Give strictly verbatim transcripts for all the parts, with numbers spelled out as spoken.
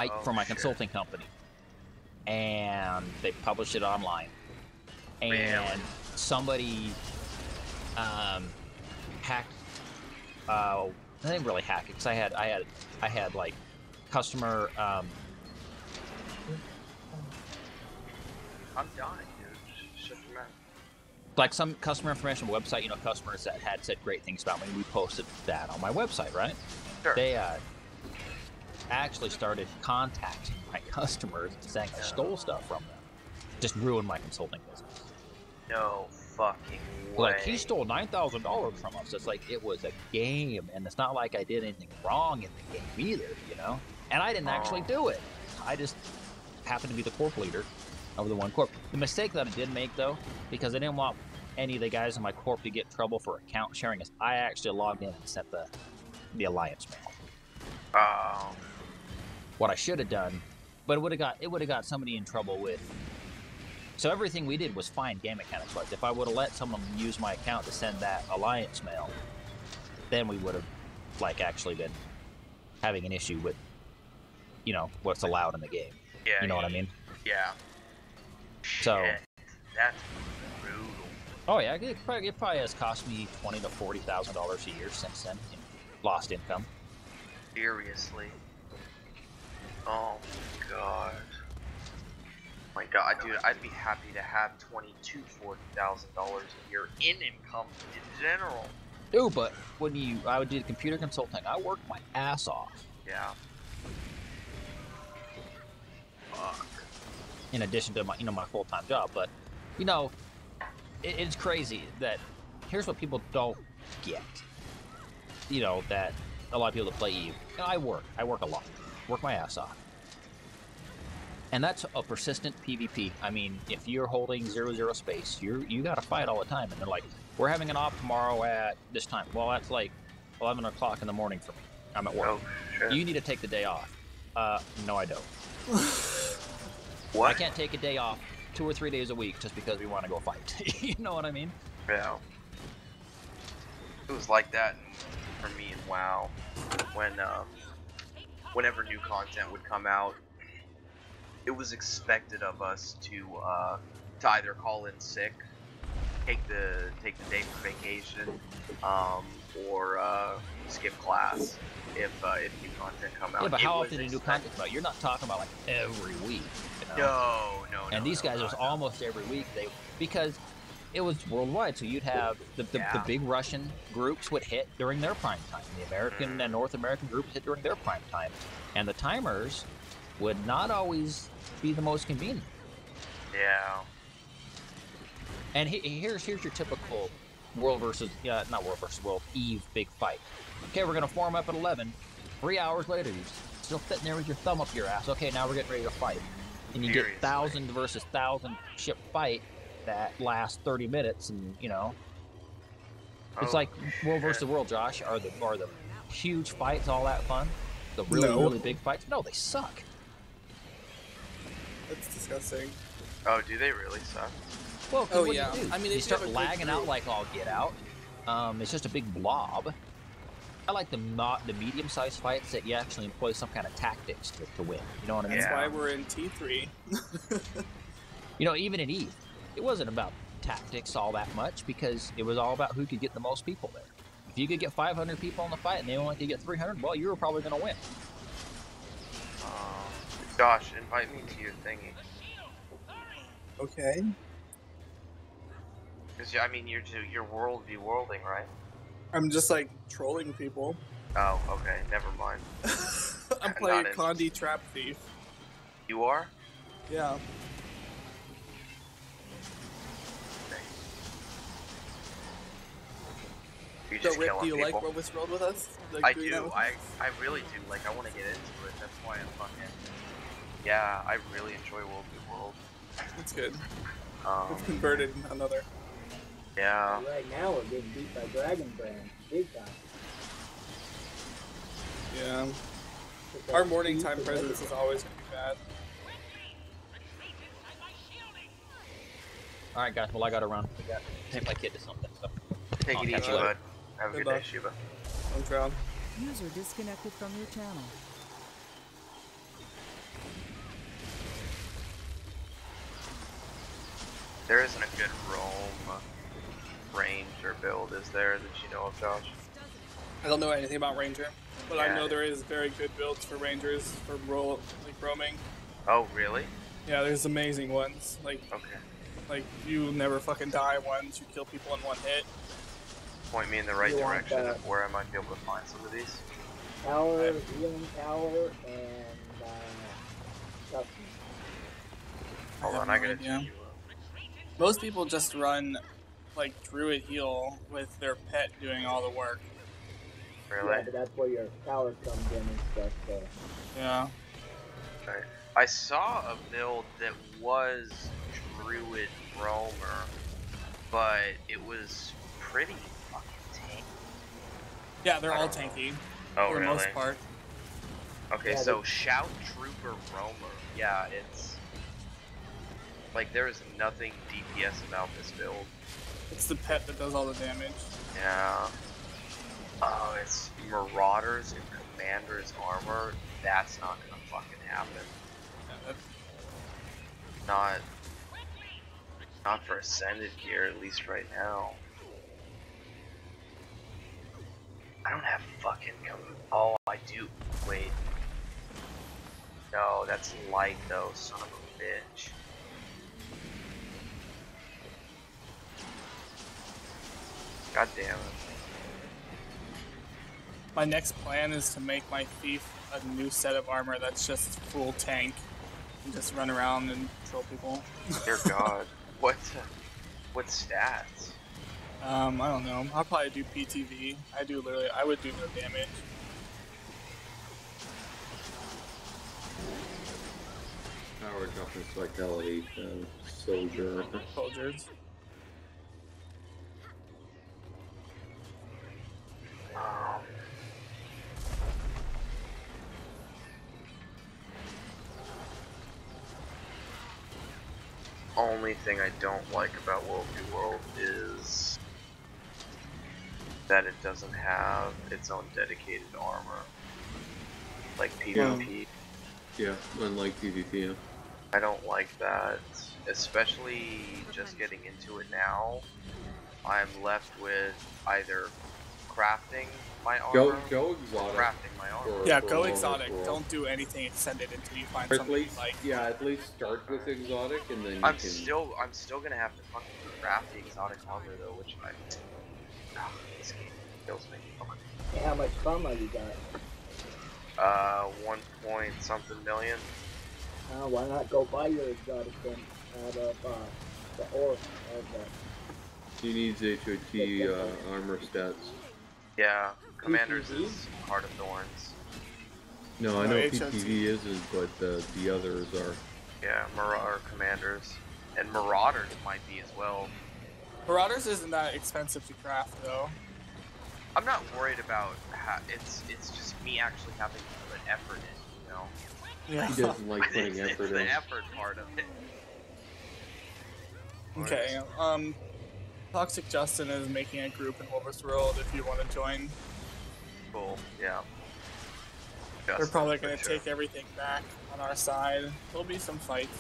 I, oh, for my shit. consulting company, and they published it online. And Really? somebody um, hacked. Uh, I didn't really hack it because I had I had I had like customer. Um, I'm dying, dude. Shut your mouth. like some customer information website, you know, customers that had said great things about me. We posted that on my website, right? Sure. They uh, actually started contacting my customers saying I stole stuff from them. Just ruined my consulting business. No fucking way. Like, he stole nine thousand dollars from us. It's like it was a game, and it's not like I did anything wrong in the game either, you know? And I didn't actually Oh. do it. I just happened to be the corp leader of the one corp. The mistake that I did make, though, because I didn't want any of the guys in my corp to get in trouble for account sharing, is I actually logged in and sent the, the alliance mail. Oh. What I should have done, but it would have got it would have got somebody in trouble with. So everything we did was fine game mechanics wise. If I would have let someone use my account to send that alliance mail, then we would have like actually been having an issue with, you know, what's allowed in the game. Yeah. You know what I mean? Yeah. So. Shit. That's brutal. Oh yeah, it probably, it probably has cost me twenty to forty thousand dollars a year since then in lost income. Seriously. Oh my god. My god, dude, I'd be happy to have twenty-two, forty thousand dollars a year in income in general. Dude, but when you, I would do computer consulting, I worked my ass off. Yeah. Fuck. In addition to my, you know, my full-time job, but you know, it, it's crazy that here's what people don't get. You know, that a lot of people that play Eve, you know, I work, I work a lot, work my ass off. And that's a persistent PvP. I mean, if you're holding zero zero space, you're you got to fight all the time. And they're like, "We're having an op tomorrow at this time." Well, that's like eleven o'clock in the morning for me. I'm at work. Oh, shit. You need to take the day off. Uh, no, I don't. What? I can't take a day off two or three days a week just because we want to go fight. You know what I mean? Yeah. It was like that for me in WoW. When um, whenever new content would come out, it was expected of us to uh, to either call in sick, take the take the day for vacation, um, or uh, skip class if uh, if new content come out. Yeah, but It how was often do new expect- content come out? You're not talking about like every week. You know? No, no, no. And these no, guys, no, it was no. almost every week. They because it was worldwide, so you'd have the, the, Yeah. the big Russian groups would hit during their prime time. The American Mm. and North American groups hit during their prime time, and the timers would not always be the most convenient. Yeah. And he, here's here's your typical world versus uh, not world versus world Eve big fight. Okay, we're gonna form up at eleven. Three hours later, you're still sitting there with your thumb up your ass. Okay, now we're getting ready to fight, and you Seriously. get thousand versus thousand ship fight that lasts thirty minutes, and you know, it's Oh, like world versus shit. world. Josh, are the are the huge fights all that fun? The really No. really big fights? No, they suck. That's disgusting. Oh, do they really suck? Well, 'cause Oh, what do yeah. you do? I mean, you if you start have a good lagging out group. like all get out. Um, it's just a big blob. I like the not the medium-sized fights that you actually employ some kind of tactics to, to win. You know what I mean? That's Yeah. why we're in T three. You know, even in Eve, it wasn't about tactics all that much because it was all about who could get the most people there. If you could get five hundred people in the fight and they only could get three hundred, well, you were probably going to win. Uh, Josh, invite me to your thingy. Okay. Cause I mean, you're you're world be worlding, right? I'm just like trolling people. Oh, okay, never mind. I'm Not playing in- Condi Trap Thief. You are? Yeah. You So just Rick, killing do you people? like What Was World with us? Like, I doing do. that with I us? I really do. Like, I want to get into it. That's why I'm fucking. Yeah, I really enjoy World v World. That's good. Um, We've converted another. yeah. Right now we're getting beat by Dragon Brand, big time. Yeah. With Our that morning speed time and presence is always gonna be bad. All right, guys. Well, I got to run. I got to take my kid to something. So. Take I'll it catch easy, you later. bud. Have a Good good day, luck. Shiva. I'm proud. User disconnected from your channel. There isn't a good roam range or build, is there, that you know of, Josh? I don't know anything about Ranger, but I Yeah. know there is very good builds for Rangers for roll like roaming. Oh, really? Yeah, there's amazing ones. Like Okay. like you never fucking die once you kill people in one hit. Point me in the right You want direction that. of where I might be able to find some of these. Tower, I- healing tower, and uh, custom. Hold have on, no I gotta idea. check you up. Most people just run like Druid heal with their pet doing all the work. Yeah, Really? but that's where your tower comes in and stuff. So. Yeah. Okay. I saw a build that was Druid Roamer, but it was pretty fucking tanky. Yeah, they're I all don't know. tanky Oh, for the really? most part. Okay, Yeah, so they- Shout Trooper Roamer. Yeah, it's like there is nothing D P S about this build. It's the pet that does all the damage. Yeah. Oh, it's Marauders and Commander's armor. That's not gonna fucking happen. Yeah, that- Not. Not for Ascended gear, at least right now. I don't have fucking. Com oh, I do. Wait. No, that's light though, son of a bitch. God damn it. My next plan is to make my thief a new set of armor that's just full tank and just run around and troll people. Dear God. What? Uh, what stats? Um, I don't know. I'll probably do P T V. I do literally. I would do no damage. Power toughness, vitality, uh, soldier. Soldiers. Um, only thing I don't like about World v World is that it doesn't have its own dedicated armor, like PvP. Yeah, unlike PvP. Yeah. I don't like that, especially just getting into it now. I'm left with either crafting my Go, armor go or exotic. crafting my armor. for- Yeah, for go World exotic. World. Don't do anything extended until you find Or at something you least, like. yeah, at least start with exotic, and then you I'm can. still, I'm still gonna have to fucking craft the exotic armor though, which I, ah, this game kills me. Okay. Hey, how much fama you got? Uh, one point something million. Uh, why not go buy your exotic then out of uh, the ore of the He needs H O T uh, armor stats. Yeah, Commanders P T V? is Heart of Thorns. No, I No, know H O T. P T V isn't, but uh, the others are. Yeah, Mar or Commanders, and Marauders might be as well. Marauders isn't that expensive to craft though. I'm not worried about how it's. It's just me actually having to put effort in, you know. Yeah. He doesn't like it's, putting it's effort the in. effort part of it. Okay. Um, Toxic Justin is making a group in Wolver's World if you want to join. Cool. Yeah. We're Justin, probably for going to sure. take everything back on our side. There'll be some fights.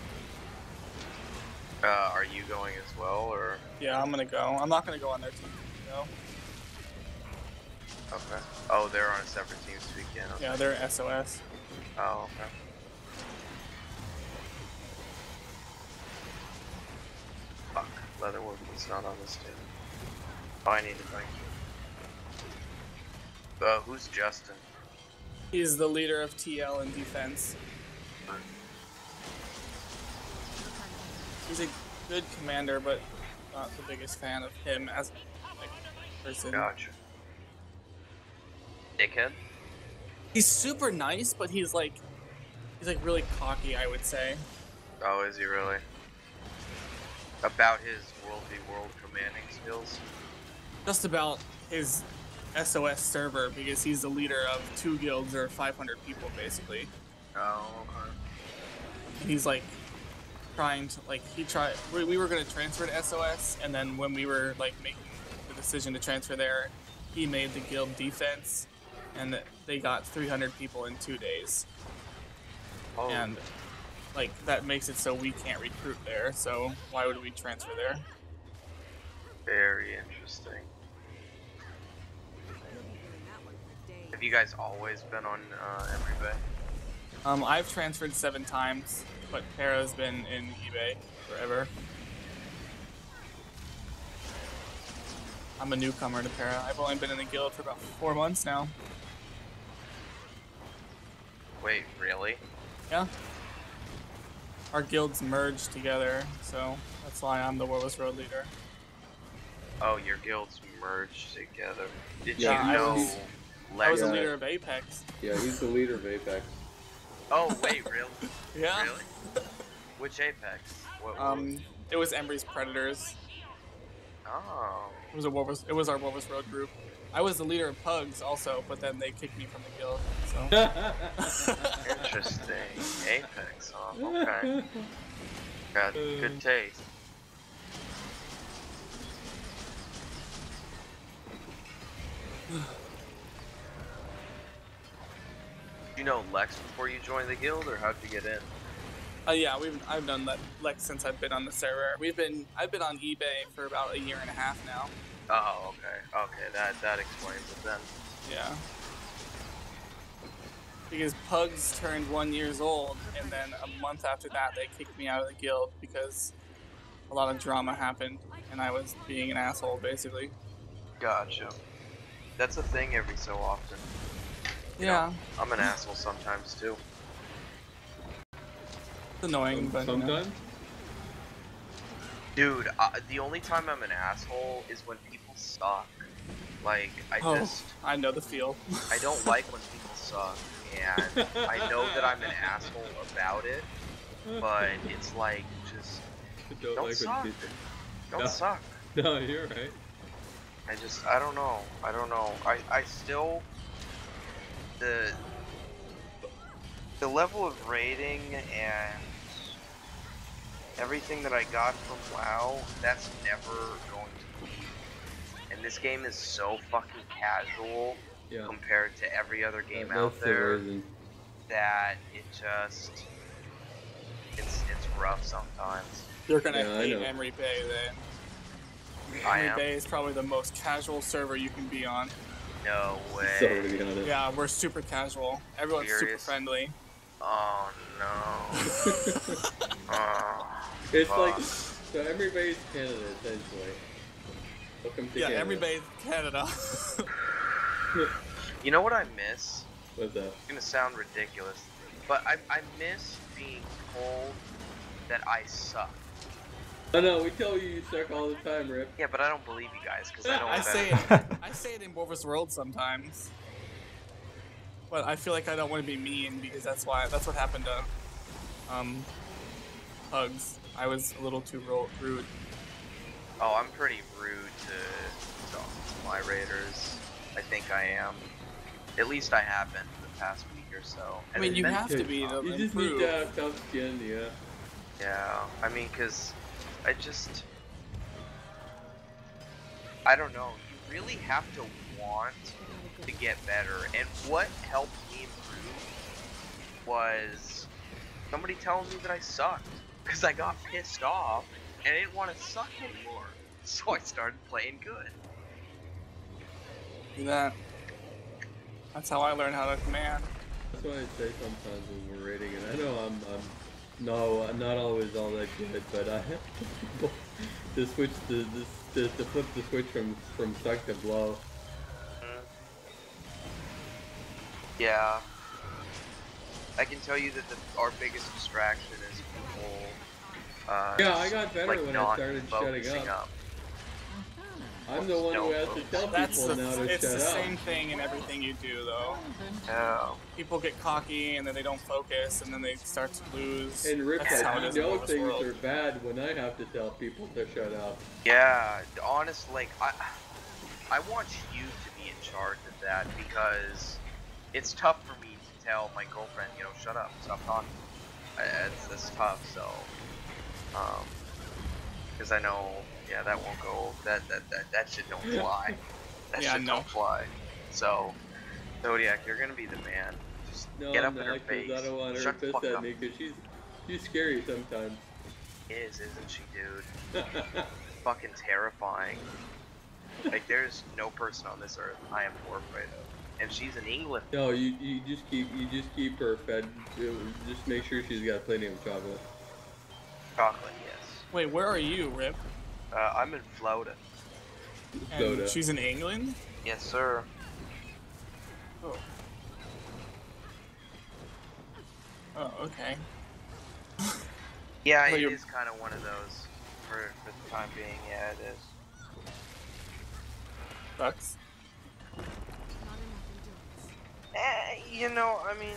Uh, are you going as well, or Yeah, I'm going to go. I'm not going to go on their team, though. okay? Oh, they're on a separate team this weekend. Okay. Yeah, they're S O S. Oh, okay. Fuck, Leatherwood was not on this team. Oh, I need to thank you. Uh, who's Justin? He's the leader of T L in defense. He's a good commander, but not the biggest fan of him as a like, person. Gotcha. Dickhead? He's super nice, but he's like, he's like really cocky, I would say. Oh, is he really? About his World v World commanding skills? Just about his S O S server, because he's the leader of two guilds or five hundred people, basically. Oh, okay. And he's like trying to like he tried. We, we were gonna transfer to S O S, and then when we were like making the decision to transfer there, he made the guild defense, and they got three hundred people in two days. Oh, And like that makes it so we can't recruit there. So why would we transfer there? Very interesting. Have you guys always been on uh, Emery Bay? Um, I've transferred seven times, but Para's been in eBay forever. I'm a newcomer to Para. I've only been in the guild for about four months now. Wait, really? Yeah. Our guilds merged together, so that's why I'm the Warless Road leader. Oh, your guilds merged together. Did Yeah, you I know was- Lex? I was the Yeah. leader of Apex. Yeah, he's the leader of Apex. Oh, wait, really? Yeah. Really? Which Apex? What, what Um, it was Embry's Predators. Oh. It was a Warless, It was our Warless Road group. I was the leader of Pugs also, but then they kicked me from the guild. So Interesting. Apex, huh? Okay. Got good taste. Did you know Lex before you joined the guild, or how'd you get in? Uh, yeah, we've I've done that Lex since I've been on the server. We've been I've been on eBay for about a year and a half now. Oh, okay. Okay, that that explains it then. Yeah. Because Pugs turned one years old, and then a month after that, they kicked me out of the guild because a lot of drama happened, and I was being an asshole, basically. Gotcha. That's a thing every so often. You Yeah, know, I'm an asshole sometimes too. it's annoying, but you know. Sometimes? Dude, uh, the only time I'm an asshole is when people suck. Like, I Oh, just, I know the feel. I don't like when people suck, and I know that I'm an asshole about it, but it's like, just, Don't, don't like suck. when people... don't No. suck. No, you're right. I just, I don't know, I don't know. I, I still, the, the level of rating and everything that I got from WoW, that's never going to be. And this game is so fucking casual Yeah. compared to every other game That- out that's the there reason. that it just, it's it's rough sometimes. You're gonna Yeah, I hate know. Emery Bay then. I Emery am. Bay is probably the most casual server you can be on. No way. So we got it. Yeah, we're super casual. Everyone's super Serious? friendly. Oh no. Oh, It's fuck. like, so everybody's Canada, essentially. Welcome to Yeah, Canada. Emery Bay is Canada. You know what I miss? What's that? It's gonna sound ridiculous, but I I miss being told that I suck. Oh no, we tell you you suck all the time, Rip. Yeah, but I don't believe you guys because I don't. I bet- say it. I say it in Warver's World sometimes, but I feel like I don't want to be mean because that's why that's what happened to um Pugs. I was a little too ro- rude. Oh, I'm pretty rude to, to my raiders. I think I am. At least I have been for the past week or so. I mean, it's you been- have to be to You just improve. need to have tough skin, yeah. Yeah, I mean, cause I just, I don't know. You really have to want to get better. And what helped me improve was somebody telling me that I sucked, cause I got pissed off and I didn't want to suck anymore. So I started playing good. Do that. That's how I learned how to command. That's what I say sometimes when we're raiding, and I know I'm, I'm no, I'm not always all that good, but I to switch the, this, to, to flip the switch from from suck to blow. Yeah. I can tell you that the, our biggest distraction is people. Uh, Yeah, I got better like when I not started shutting focusing up. I'm the one who has to tell That's people the, now to it's shut the up. same thing in everything you do, though. Yeah. People get cocky and then they don't focus and then they start to lose. And Rip, That's how it you is in know Warver's things World. are bad when I have to tell people to shut up. Yeah, honestly, like, I, I want you to be in charge of that because it's tough for me to tell my girlfriend, you know, shut up, stop talking. I, it's, it's tough, so, um, because I know, yeah, that won't go, that, that, that, that shit don't fly. That Yeah, shit no. don't fly. So, Zodiac, you're gonna be the man. Just No, get I'm up in her not, 'cause face. I don't want her Shut to the piss fuck at up. me, because she's, She's scary sometimes. Is, isn't she, dude? Fucking terrifying. Like, there's no person on this earth I am more afraid of. And she's in England. No, you you just keep you just keep her fed. Just make sure she's got plenty of chocolate. Chocolate, yes. Wait, where are you, Rip? Uh, I'm in Florida. And Soda. she's in England? Yes, sir. Oh. Oh, okay. Yeah, Well, it you're- is kind of one of those. For, for the time being, yeah, it is. Sucks. Eh, you know, I mean,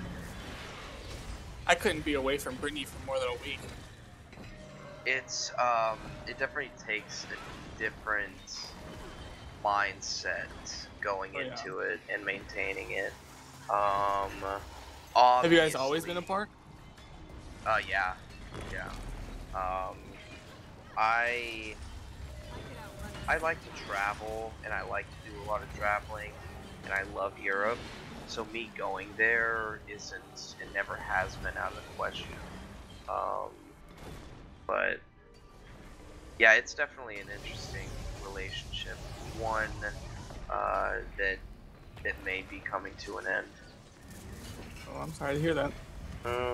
I couldn't be away from Brittany for more than a week. it's, um, it definitely takes a different mindset going Oh, yeah. into it and maintaining it. Um, Have you guys always been obviously- apart? Uh, yeah, yeah. Um, I I like to travel, and I like to do a lot of traveling, and I love Europe. So me going there isn't, it never has been out of the question. Um, but yeah, it's definitely an interesting relationship. One uh, that that may be coming to an end. Oh, I'm sorry to hear that. Mm.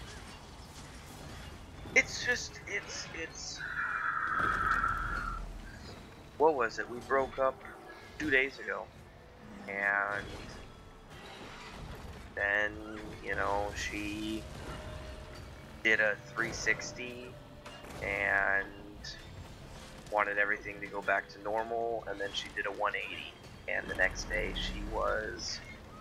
It's just, it's, it's, what was it? We broke up two days ago, and then, you know, she did a three sixty and wanted everything to go back to normal, and then she did a one eighty, and the next day she was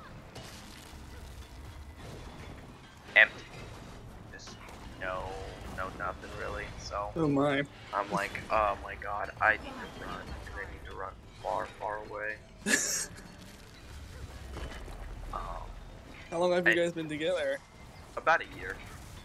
empty. Just no, no nothing really. So Oh my. I'm like, oh my god, I need to run, and I need to run far, far away. um, How long have you I- guys been together? about a year.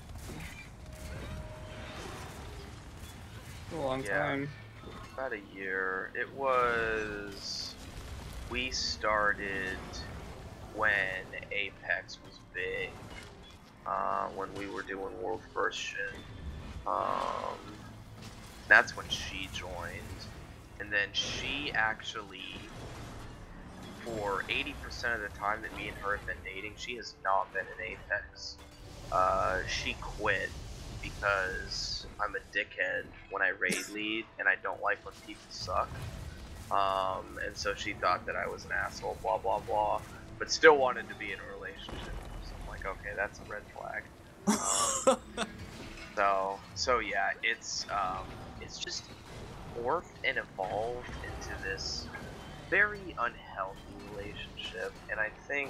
A long Yeah. time. About a year. It was. We started when Apex was big. Uh, when we were doing World First shit. Um, that's when she joined. And then she actually, for eighty percent of the time that me and her have been dating, she has not been in Apex. Uh, she quit because I'm a dickhead when I raid lead, and I don't like when people suck. Um, and so she thought that I was an asshole, blah blah blah, but still wanted to be in a relationship. So I'm like, okay, that's a red flag. Um, so, so yeah, it's um, it's just morphed and evolved into this very unhealthy relationship, and I think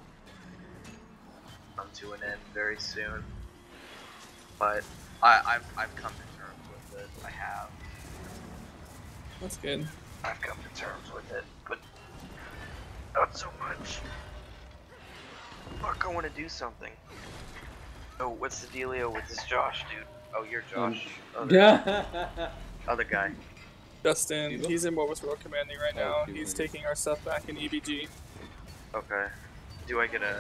come to an end very soon. But I, I've I've come to terms with it. I have. That's good. I've come to terms with it, but not so much. Fuck, I want to do something. Oh, what's the dealio with this Josh, dude? Oh, you're Josh. Other, Yeah. other guy. Justin, Viva? he's in Mobus World Commanding right Oh, now. Viva. He's taking our stuff back in E B G. Okay. Do I get a...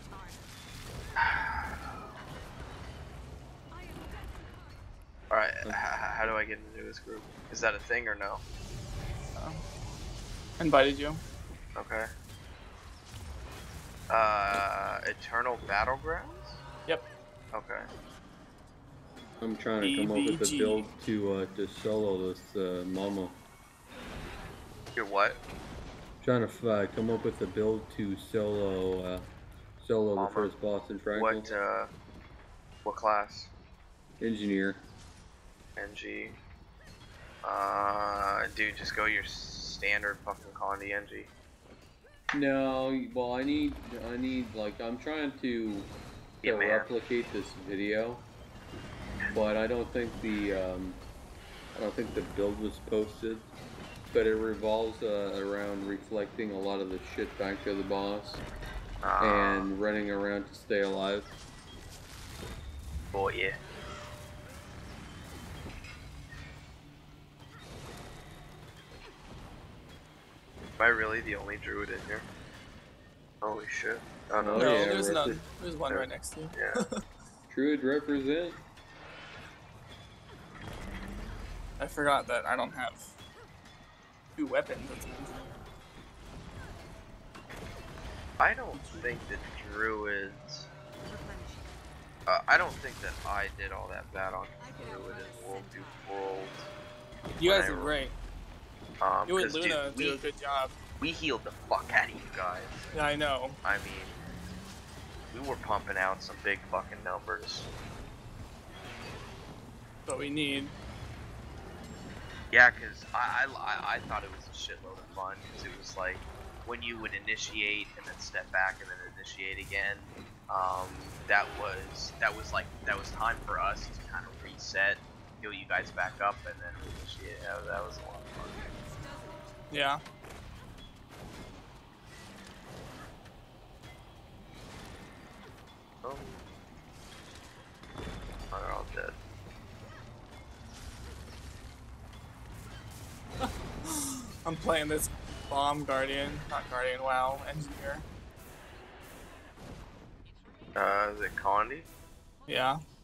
Alright, h- how do I get into this group? Is that a thing or no? Um, invited you. Okay. Uh, Eternal Battlegrounds? Yep. Okay. I'm trying to come up with E B G. a build to uh, to solo this uh, Momo. You're what? Trying to uh, come up with a build to solo uh, solo Momo. the first boss in Frankel. What, uh, what class? Engineer. N G. Uh, dude, just go your standard fucking Condi N G. No, well I need I need like I'm trying to, Yeah, to man. replicate this video, but I don't think the um, I don't think the build was posted. But it revolves uh, around reflecting a lot of the shit back to the boss Uh, and running around to stay alive. Boy, yeah. Am I really the only druid in here? Holy shit. Oh no, Oh, no, yeah, there's we're none. just- There's one there- right next to you. yeah. Druid represent. I forgot that I don't have two weapons. That's amazing. I don't think that Druids. Uh, I don't think that I did all that bad on Druid in World of Worlds. You guys When are I- great. Um, You and 'cause, Luna dude, do we, a good job. we healed the fuck out of you guys. Yeah, I know. I mean, we were pumping out some big fucking numbers. What we need. Yeah, because I, I, I thought it was a shitload of fun, because it was like, when you would initiate and then step back and then initiate again, um, that was, that was like, that was time for us to kind of reset, heal you guys back up, and then initiate. Yeah, that was a lot of fun. Yeah. Oh. Oh, they're all dead. I'm playing this bomb guardian, not guardian, wow, engineer. Uh, is it Condi? Yeah.